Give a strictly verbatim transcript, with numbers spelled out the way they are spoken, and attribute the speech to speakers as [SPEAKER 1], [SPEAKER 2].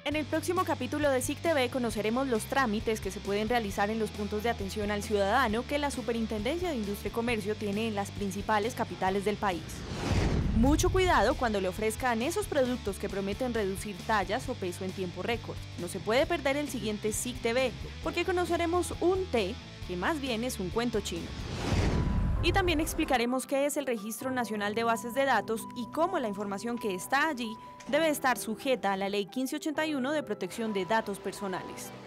[SPEAKER 1] En el próximo capítulo de S I C T V conoceremos los trámites que se pueden realizar en los puntos de atención al ciudadano que la Superintendencia de Industria y Comercio tiene en las principales capitales del país. Mucho cuidado cuando le ofrezcan esos productos que prometen reducir tallas o peso en tiempo récord. No se puede perder el siguiente S I C T V, porque conoceremos un té que más bien es un cuento chino. Y también explicaremos qué es el Registro Nacional de Bases de Datos y cómo la información que está allí debe estar sujeta a la Ley quince ochenta y uno de Protección de Datos Personales.